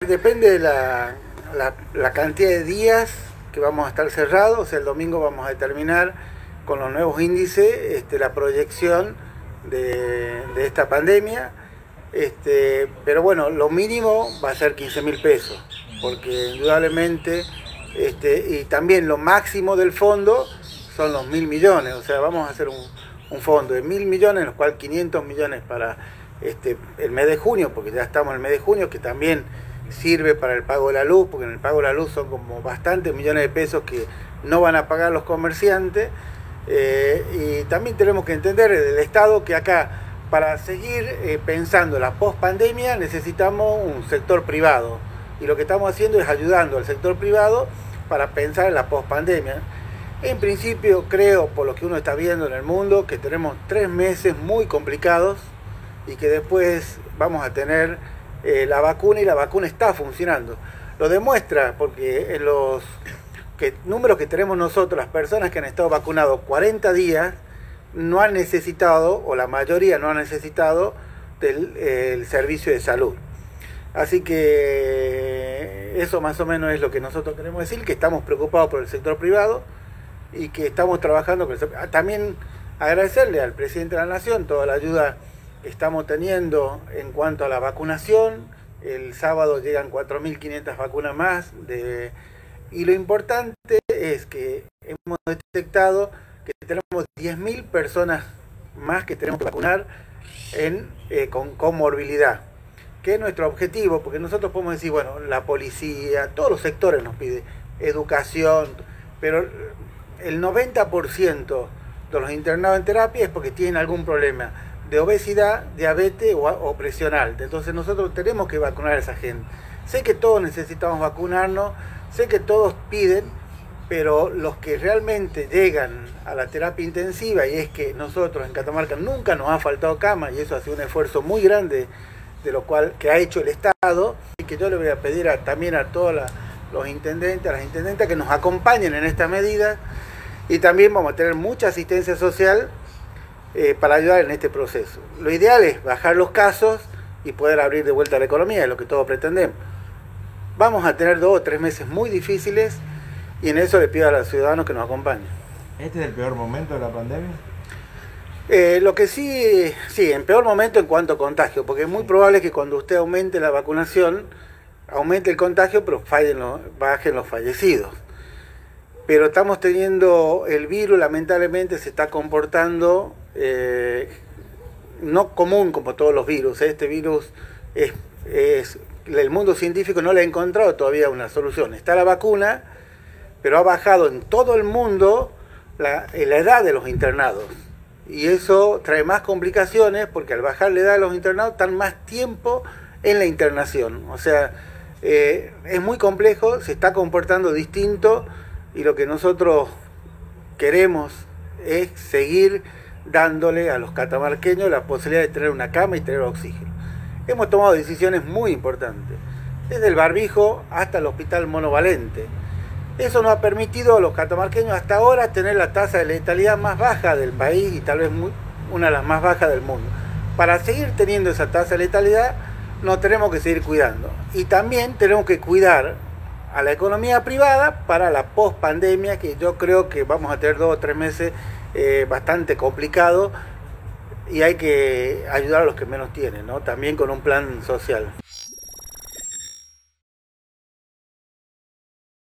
Depende de la cantidad de días que vamos a estar cerrados. O sea, el domingo vamos a determinar con los nuevos índices la proyección de esta pandemia. Pero bueno, lo mínimo va a ser 15.000 pesos, porque indudablemente, y también lo máximo del fondo son los 1.000 millones. O sea, vamos a hacer un fondo de 1.000 millones, en los cuales 500 millones para el mes de junio, porque ya estamos en el mes de junio, que también sirve para el pago de la luz, porque en el pago de la luz son como bastantes millones de pesos que no van a pagar los comerciantes. Y también tenemos que entender del Estado que acá, para seguir pensando la post-pandemia, necesitamos un sector privado. Y lo que estamos haciendo es ayudando al sector privado para pensar en la post-pandemia. En principio, creo, por lo que uno está viendo en el mundo, que tenemos 3 meses muy complicados y que después vamos a tener la vacuna, y la vacuna está funcionando. Lo demuestra porque en los números que tenemos nosotros, las personas que han estado vacunados 40 días no han necesitado, o la mayoría no han necesitado, del servicio de salud. Así que eso más o menos es lo que nosotros queremos decir, que estamos preocupados por el sector privado y que estamos trabajando con el sector. También agradecerle al presidente de la Nación toda la ayuda que estamos teniendo en cuanto a la vacunación. El sábado llegan 4.500 vacunas más, y lo importante es que hemos detectado que tenemos 10.000 personas más que tenemos que vacunar con comorbilidad, que es nuestro objetivo, porque nosotros podemos decir, bueno, la policía, todos los sectores nos piden, educación, pero el 90% de los internados en terapia es porque tienen algún problema de obesidad, diabetes o presión alta. Entonces nosotros tenemos que vacunar a esa gente. Sé que todos necesitamos vacunarnos, sé que todos piden, pero los que realmente llegan a la terapia intensiva, y es que nosotros en Catamarca nunca nos ha faltado cama, y eso ha sido un esfuerzo muy grande de lo cual que ha hecho el Estado, y que yo le voy a pedir también a todos los intendentes, a las intendentas, que nos acompañen en esta medida, y también vamos a tener mucha asistencia social para ayudar en este proceso. Lo ideal es bajar los casos y poder abrir de vuelta la economía, es lo que todos pretendemos. Vamos a tener 2 o 3 meses muy difíciles, y en eso le pido a los ciudadanos que nos acompañen. ¿Este es el peor momento de la pandemia? Lo que sí, en peor momento en cuanto a contagio, porque es muy probable que cuando usted aumente la vacunación, aumente el contagio, pero bajen los fallecidos. Pero estamos teniendo, el virus lamentablemente se está comportando no común como todos los virus. Este virus el mundo científico no le ha encontrado todavía una solución. Está la vacuna, pero ha bajado en todo el mundo la edad de los internados. Y eso trae más complicaciones, porque al bajar la edad de los internados están más tiempo en la internación. O sea, es muy complejo, se está comportando distinto, y lo que nosotros queremos es seguir dándole a los catamarqueños la posibilidad de tener una cama y tener oxígeno. Hemos tomado decisiones muy importantes, desde el barbijo hasta el hospital monovalente. Eso nos ha permitido a los catamarqueños hasta ahora tener la tasa de letalidad más baja del país, y tal vez una de las más bajas del mundo. Para seguir teniendo esa tasa de letalidad nos tenemos que seguir cuidando, y también tenemos que cuidar a la economía privada para la post-pandemia, que yo creo que vamos a tener 2 o 3 meses bastante complicados, y hay que ayudar a los que menos tienen, ¿no? También con un plan social.